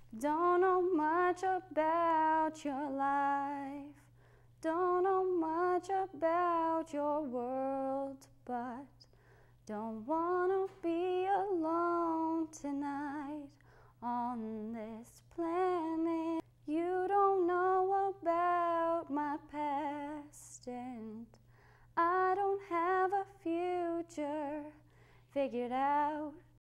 Don't know much about your life, don't know much about your world, but don't wanna be alone tonight on this planet. You don't know about my past, and I don't have a future figured out.